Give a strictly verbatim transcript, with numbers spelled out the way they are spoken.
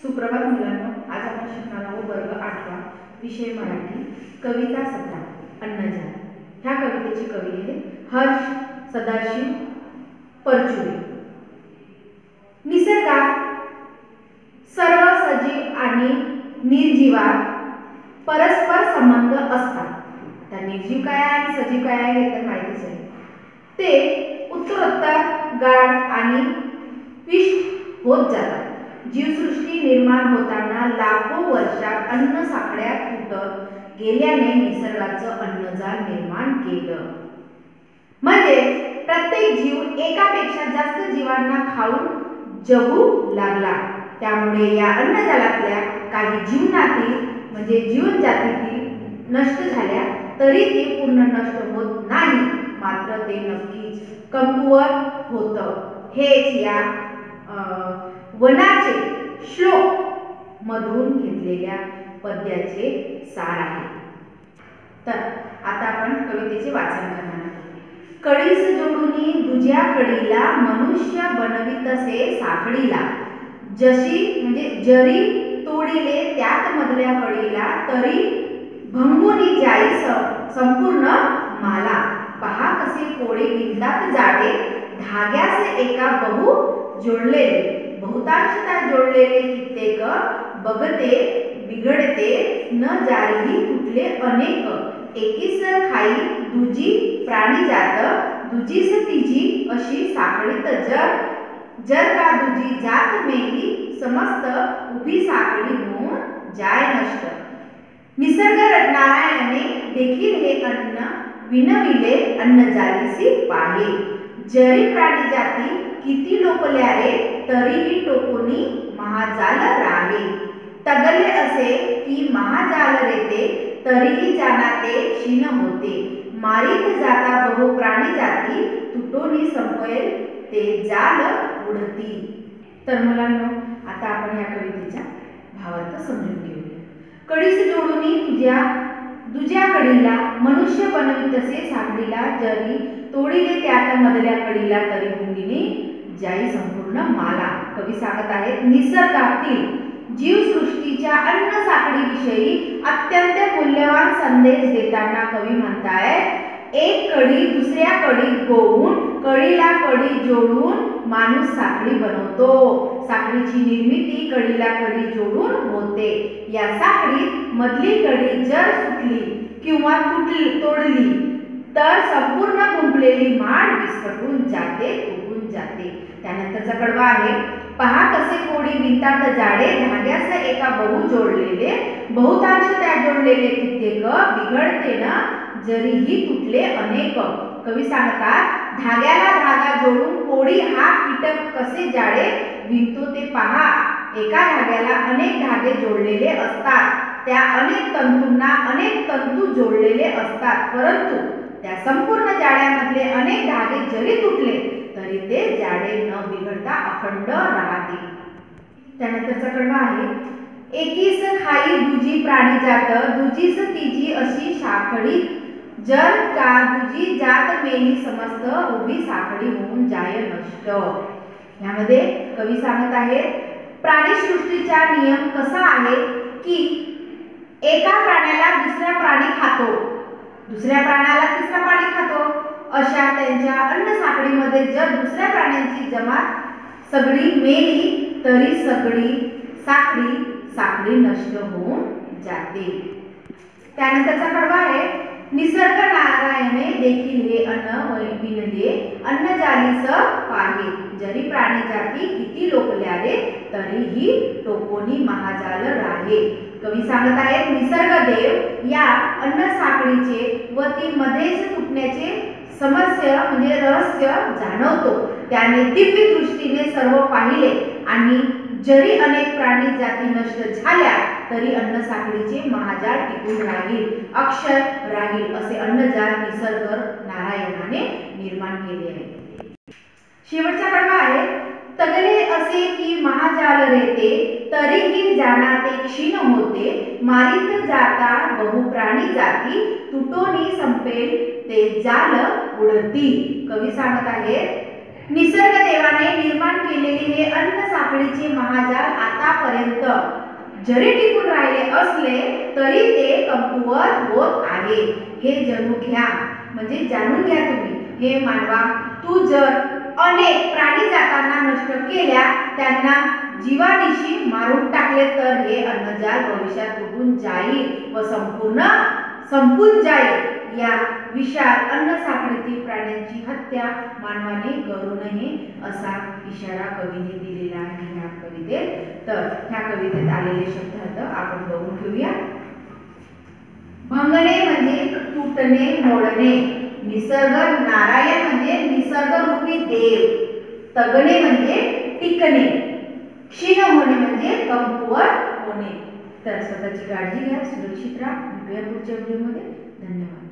सुप्रभात मुलांनो, आज आपण शिकणार आहोत वर्ग आठवा, विषय मराठी, कविता सतरा, अन्नजाल। ह्या कवितेचे कवी आहेत हर्ष सदाशिव परचुरे। निसर्गात सर्व सजीव आणि निर्जीवात परस्पर संबंध असतात। त्या निर्जीव काय आणि सजीव काय आहे हे तर माहितीच आहे। ते उत्तरोत्तर गाढ आणि विष्ट होत जातात। जीवसृष्टी निर्माण होताना लाखो वर्षात अन्न साखळ्यात तुटत गेल्याने निसर्गाचं अन्नजाल निर्माण केलं। म्हणजे प्रत्येक जीव एकापेक्षा जास्त जीवांना खाऊन जगू लागला। त्यामुळे या अन्नजालातल्या काही जीवनातील म्हणजे जीवनजातीतील नष्ट झाल्या तरी ते पूर्ण नष्ट होत नाही, मात्र ते नक्कीच कमकुवत होतं। हेच या वनाचे श्लोक मधून घेतलेल्या पद्याचे सार आहे। तर आता आपण कवितेचे वाचन करणार आहोत। कडीस जोडुनी दुज्या कडीला मनुष्य बनवितसे साखळीला, जशी म्हणजे जरी तोडिले त्यात मधल्या कडीला तरी भंगुनी जाई संपूर्ण माला। पहा कसे कोडे विणतात जाडे धाग्यास एका बहु जोडलेले, बहुतांशता जोडलेले कित्येक बघते बिघडते न जारीही तुटले अनेक। एकीस खाई दुजी प्राणी जात दुजीस तिजी अशी साखळीत जर जर का दुजी जात मेली समस्त उभी साखळी होऊन जाय नष्ट। निसर्ग नारायणाने देखील हे अन्न विनविले अन्नजालीसी पाहे। जरी प्राणी जाती किती लोपल्या रे तरीही टोकोनी महाजाल राहे। तगले असे की महाजाल रेते तरीही जानाते क्षीण होते। मारीत जाता बहु प्राणी जाती तुटोनी संपेल ते जाल उडती। तर मुलांनो, आता आपण या कवितेचा भावार्थ समजून घेऊया। कडीस जोडुनी तुझ्या दुज्या कडीला मनुष्य बनवितसे साखळीला, जरी तोडिले त्यात मधल्या कडीला तरी भुंगीने जाई संपूर्ण माला। कवी सांगत आहेत निसर्गातील जीवसृष्टीच्या अन्न साखळीविषयी अत्यंत मूल्यवान संदेश देताना कवी म्हणतायत, एक कडी दुसऱ्या कडीत गोवून कडीला कडी जोडून माणूस साखळी बनवतो। साखळीची निर्मिती कडीला कडी जोडून होते। या साखळीत मधली कडी जर सुटली किंवा तुटली तोडली तर संपूर्ण गुंफलेली माळ विस्कटून जाते, तुटून जाते। त्यानंतरचा कडवा आहे, पहा कसे कोडी विणतात जाडे धाग्यास एका बहु जोडलेले, बहुतांश त्या जोडलेले कित्येक बिघडते न जरीही तुटले अनेक। कवी सांगतात धाग्याला धागा जोडून कोडी हा कीटक कसे जाडे विणतो ते पहा। एका धाग्याला अनेक धागे जोडलेले असतात, त्या अनेक तंतूंना अनेक तंतू जोडलेले असतात, परंतु त्या संपूर्ण जाळ्यामधले अनेक धागे जरी तुटले तरी ते जाळे न बिघडता अखंड राहते। त्यानंतरचा कडवा आहे, एकीस खाई दुजी प्राणी जात दुजीस तिजी अशी साखळीत जर का दुजी जात मेली समस्त उभी साखळी होऊन जाय नष्ट। यामध्ये कवी सांगत आहेत प्राणीसृष्टीचा नियम कसा आहे की एका प्राण्याला दुसरा प्राणी खातो, दुसऱ्या प्राण्याला तिसरा प्राणी खातो। अशा त्यांच्या अन्न साखळीमध्ये जर दुसऱ्या प्राण्यांची जमात सगळी मेली तरी सगळी साखळी साखळी नष्ट होऊन जाते। त्यानंतरचा कडवा आहे, निसर्ग नारायणे देखील हे अन्न विणले अन्नजालीस पाहे। जरी प्राणी जाती किती लोकल्या रे तरीही टोकोनी महाजाल राहे। कवी सांगत आहेत निसर्गदेव या अन्न साखळीचे व ती मध्येच तुटण्याचे समस्या म्हणजे रहस्य जाणवतो। त्याने दिव्य दृष्टीने सर्व पाहिले आणि जरी अनेक प्राणी जाती नष्ट झाल्या तरी अन्न साखळीचे महाजाल टिकून राहील, अक्षर राहील असे अन्नजाल निसर्ग नारायणाने निर्माण केले आहे। शेवटचा कडवा आहे, तगले असे की महाजाल रेते तरीही जानाते क्षीण होते। मारीत जाता बहु प्राणी जाती तुटोनी संपेल ते जाल उडती। कवी सांगत आहेत निसर्ग देवाने निर्माण केलेले हे अन्न साखळीचे महाजाल आतापर्यंत जरी टिकून राहिले असले तरी ते कमकुवत होत आहे. हे जणू घ्या म्हणजे जाणून घ्या तुम्ही. हे मानवा, तू जर अनेक प्राणी जातांना नष्ट केल्या, त्यांना जीवानिशी मारून टाकले तर हे अन्नजाल भविष्यात तुटून जाईल व संपूर्ण संपून जाईल. या विशाल अन्न साखळीतील प्राण्यांची हत्या मानवाने करू नये असा इशारा कवीने दिलेला आहे ह्या कवितेत. तर ह्या कवितेत आलेले शब्दार्थ आपण बघून घेऊया. भंगणे म्हणजे तुटणे, मोडणे. निसर्ग नारायण म्हणजे निसर्ग रूपी देव. तगणे म्हणजे टिकणे. क्षीण होणे म्हणजे कमकुवत होणे. तर स्वतःची काळजी घ्या, सुरक्षित राहा. भेटूया पुढच्या व्हिडिओमध्ये. धन्यवाद.